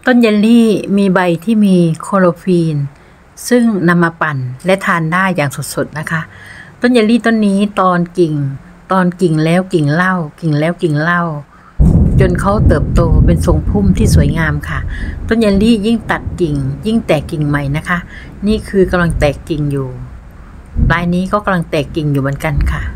ต้นเยลลี่มีใบที่มีโคโลฟีนซึ่งนำมาปั่นและทานได้อย่างสดๆนะคะต้นเยลลี่ต้นนี้ตอนกิ่งแล้วกิ่งเล่ากิ่งแล้วกิ่งเล่าจนเขาเติบโตเป็นทรงพุ่มที่สวยงามค่ะต้นเยลลี่ยิ่งตัดกิ่งยิ่งแตกกิ่งใหม่นะคะนี่คือกำลังแตกกิ่งอยู่ปลายนี้ก็กำลังแตกกิ่งอยู่เหมือนกันค่ะ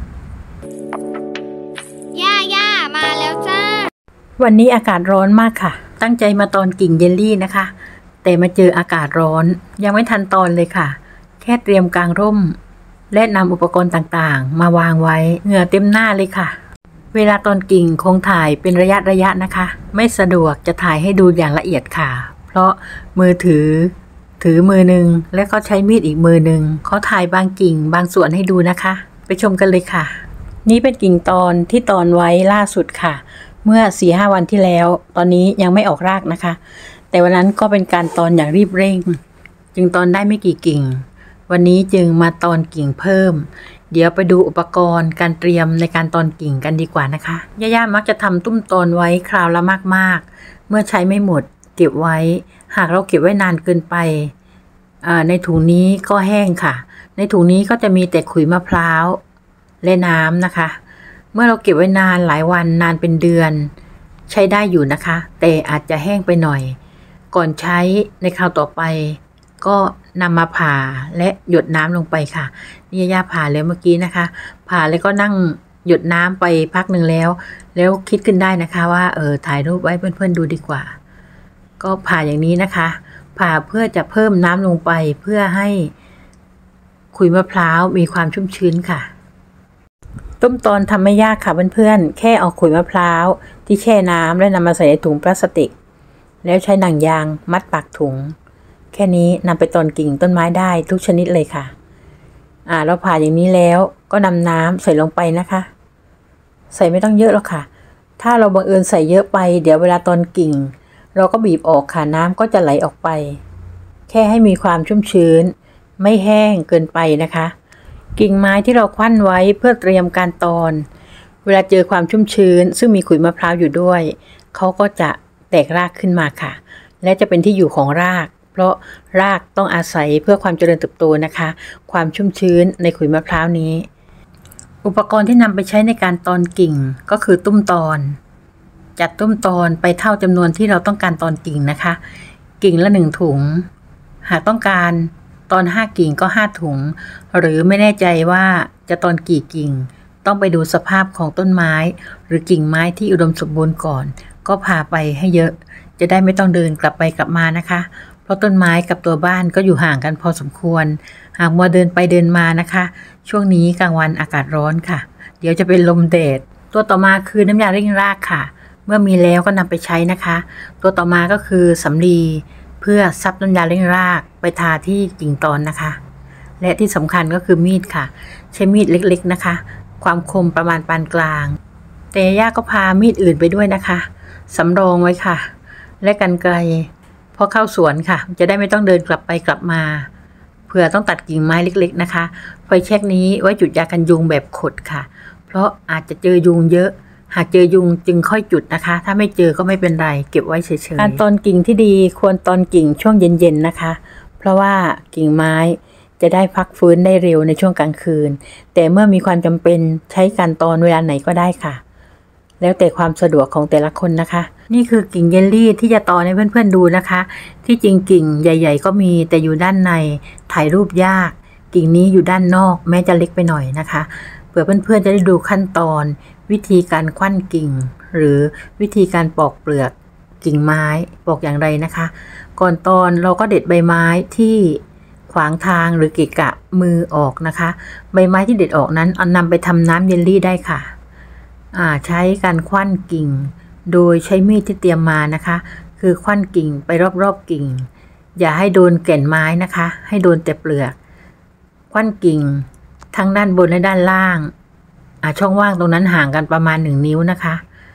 ย่ามาแล้วจ้าวันนี้อากาศร้อนมากค่ะตั้งใจมาตอนกิ่งเยลลี่นะคะแต่มาเจออากาศร้อนยังไม่ทันตอนเลยค่ะแค่เตรียมกางร่มและนำอุปกรณ์ต่างๆมาวางไว้เหงื่อเต็มหน้าเลยค่ะเวลาตอนกิ่งคงถ่ายเป็นระยะนะคะไม่สะดวกจะถ่ายให้ดูอย่างละเอียดค่ะเพราะมือถือมือหนึ่งและก็ใช้มีดอีกมือหนึ่งเขาถ่ายบางกิ่งบางส่วนให้ดูนะคะไปชมกันเลยค่ะนี่เป็นกิ่งตอนที่ตอนไว้ล่าสุดค่ะเมื่อ 4-5 วันที่แล้วตอนนี้ยังไม่ออกรากนะคะแต่วันนั้นก็เป็นการตอนอย่างรีบเร่งจึงตอนได้ไม่กี่กิ่งวันนี้จึงมาตอนกิ่งเพิ่มเดี๋ยวไปดูอุปกรณ์การเตรียมในการตอนกิ่งกันดีกว่านะคะย่ามักจะทำตุ้มตอนไว้คราวละมากๆเมื่อใช้ไม่หมดเก็บไว้หากเราเก็บไว้นานเกินไปในถุงนี้ก็แห้งค่ะในถุงนี้ก็จะมีแต่ขุยมะพร้าวและน้ำนะคะเมื่อเราเก็บไว้นานหลายวันนานเป็นเดือนใช้ได้อยู่นะคะแต่อาจจะแห้งไปหน่อยก่อนใช้ในคราวต่อไปก็นำมาผ่าและหยดน้ำลงไปค่ะนี่ย่าผ่าแล้วเมื่อกี้นะคะผ่าแล้วก็นั่งหยดน้ำไปพักหนึ่งแล้วคิดขึ้นได้นะคะว่าถ่ายรูปไว้เพื่อนๆดูดีกว่าก็ผ่าอย่างนี้นะคะผ่าเพื่อจะเพิ่มน้ำลงไปเพื่อให้ขุยมะพร้าวมีความชุ่มชื้นค่ะต้มตอนทำไม่ยากค่ะเพื่อนๆแค่เอาขุยมะพร้าวที่แช่น้ำแล้วนำมาใส่ในถุงพลาสติกแล้วใช้หนังยางมัดปากถุงแค่นี้นำไปตอนกิ่งต้นไม้ได้ทุกชนิดเลยค่ะเราผ่าอย่างนี้แล้วก็นำน้ำใส่ลงไปนะคะใส่ไม่ต้องเยอะหรอกค่ะถ้าเราบังเอิญใส่เยอะไปเดี๋ยวเวลาตอนกิ่งเราก็บีบออกค่ะน้ำก็จะไหลออกไปแค่ให้มีความชุ่มชื้นไม่แห้งเกินไปนะคะกิ่งไม้ที่เราควั้นไว้เพื่อเตรียมการตอนเวลาเจอความชุ่มชื้นซึ่งมีขุยมะพร้าวอยู่ด้วยเขาก็จะแตกรากขึ้นมาค่ะและจะเป็นที่อยู่ของรากเพราะรากต้องอาศัยเพื่อความเจริญเติบโตนะคะความชุ่มชื้นในขุยมะพร้าวนี้อุปกรณ์ที่นำไปใช้ในการตอนกิ่งก็คือตุ้มตอนจัดตุ้มตอนไปเท่าจำนวนที่เราต้องการตอนกิ่งนะคะกิ่งละ1ถุงหากต้องการตอน5กิ่งก็5ถุงหรือไม่แน่ใจว่าจะตอนกี่กิ่งต้องไปดูสภาพของต้นไม้หรือกิ่งไม้ที่อุดมสมบูรณ์ก่อนก็พาไปให้เยอะจะได้ไม่ต้องเดินกลับไปกลับมานะคะเพราะต้นไม้กับตัวบ้านก็อยู่ห่างกันพอสมควรหากมัวเดินไปเดินมานะคะช่วงนี้กลางวันอากาศร้อนค่ะเดี๋ยวจะเป็นลมแดดตัวต่อมาคือน้ำยาเร่งรากค่ะเมื่อมีแล้วก็นำไปใช้นะคะตัวต่อมาก็คือสำลีเพื่อซับน้ำยาเร่งรากไปทาที่กิ่งตอนนะคะและที่สำคัญก็คือมีดค่ะใช้มีดเล็กๆนะคะความคมประมาณปานกลางแต่ย่าก็พามีดอื่นไปด้วยนะคะสำรองไว้ค่ะและกรรไกรพอเข้าสวนค่ะจะได้ไม่ต้องเดินกลับไปกลับมาเผื่อต้องตัดกิ่งไม้เล็กๆนะคะไฟแช็กนี้ไว้จุดยากันยุงแบบขดค่ะเพราะอาจจะเจอยุงเยอะหากเจอยุงจึงค่อยจุดนะคะถ้าไม่เจอก็ไม่เป็นไรเก็บไว้เฉยๆการตอนกิ่งที่ดีควรตอนกิ่งช่วงเย็นๆนะคะเพราะว่ากิ่งไม้จะได้พักฟื้นได้เร็วในช่วงกลางคืนแต่เมื่อมีความจำเป็นใช้การตอนเวลาไหนก็ได้ค่ะแล้วแต่ความสะดวกของแต่ละคนนะคะนี่คือกิ่งเยลลี่ที่จะตอนให้เพื่อนๆดูนะคะที่จริงกิ่งใหญ่ๆก็มีแต่อยู่ด้านในถ่ายรูปยากกิ่งนี้อยู่ด้านนอกแม้จะเล็กไปหน่อยนะคะเผื่อเพื่อนๆจะได้ดูขั้นตอนวิธีการควั้นกิ่งหรือวิธีการปอกเปลือกกิ่งไม้ปอกอย่างไรนะคะก่อนตอนเราก็เด็ดใบไม้ที่ขวางทางหรือเกะกะมือออกนะคะใบไม้ที่เด็ดออกนั้นเอานำไปทำน้ำเยลลี่ได้ค่ะใช้การควั้นกิ่งโดยใช้มีดที่เตรียมมานะคะคือควั้นกิ่งไปรอบๆกิ่งอย่าให้โดนแก่นไม้นะคะให้โดนแต่เปลือกควั้นกิ่งทั้งด้านบนและด้านล่างช่องว่างตรงนั้นห่างกันประมาณ1นิ้วนะคะ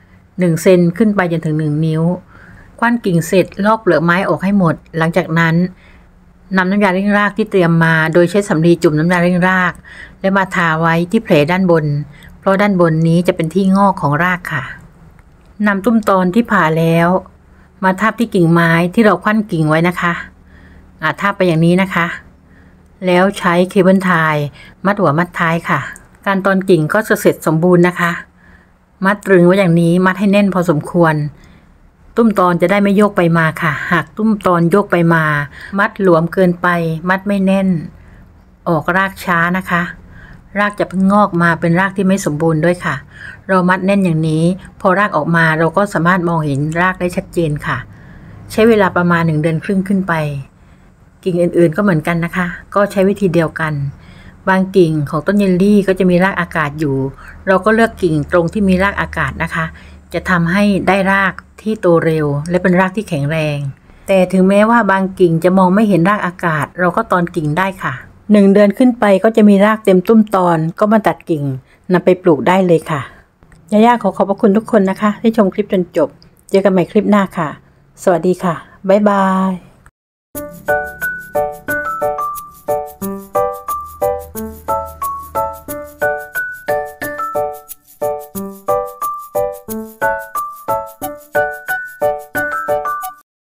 1เซนขึ้นไปจนถึง1นิ้วควั้นกิ่งเสร็จลอกเปลือกไม้ออกให้หมดหลังจากนั้นนำน้ำยาเร่งรากที่เตรียมมาโดยใช้สำลีจุ่มน้ำยาเร่งรากและมาทาไว้ที่แผลด้านบนเพราะด้านบนนี้จะเป็นที่งอกของรากค่ะนำตุ้มตอนที่ผ่าแล้วมาทาบที่กิ่งไม้ที่เราควั่นกิ่งไว้นะคะทาบไปอย่างนี้นะคะแล้วใช้เคเบิลไทยมัดหัวมัดท้ายค่ะการตอนกิ่งก็จะเสร็จสมบูรณ์นะคะมัดตรึงไว้อย่างนี้มัดให้แน่นพอสมควรตุ้มตอนจะได้ไม่โยกไปมาค่ะหากตุ้มตอนโยกไปมามัดหลวมเกินไปมัดไม่แน่นออกรากช้านะคะรากจะเพิ่งงอกมาเป็นรากที่ไม่สมบูรณ์ด้วยค่ะเรามัดแน่นอย่างนี้พอรากออกมาเราก็สามารถมองเห็นรากได้ชัดเจนค่ะใช้เวลาประมาณ1 เดือนครึ่งขึ้นไปกิ่งอื่นๆก็เหมือนกันนะคะก็ใช้วิธีเดียวกันบางกิ่งของต้นเยลลี่ก็จะมีรากอากาศอยู่เราก็เลือกกิ่งตรงที่มีรากอากาศนะคะจะทำให้ได้รากที่โตเร็วและเป็นรากที่แข็งแรงแต่ถึงแม้ว่าบางกิ่งจะมองไม่เห็นรากอากาศเราก็ตอนกิ่งได้ค่ะ1 เดือนขึ้นไปก็จะมีรากเต็มตุ้มตอนก็มาตัดกิ่งนำไปปลูกได้เลยค่ะย่าขอขอบพระคุณทุกคนนะคะที่ชมคลิปจนจบเจอกันใหม่คลิปหน้าค่ะสวัสดีค่ะบ๊ายบาย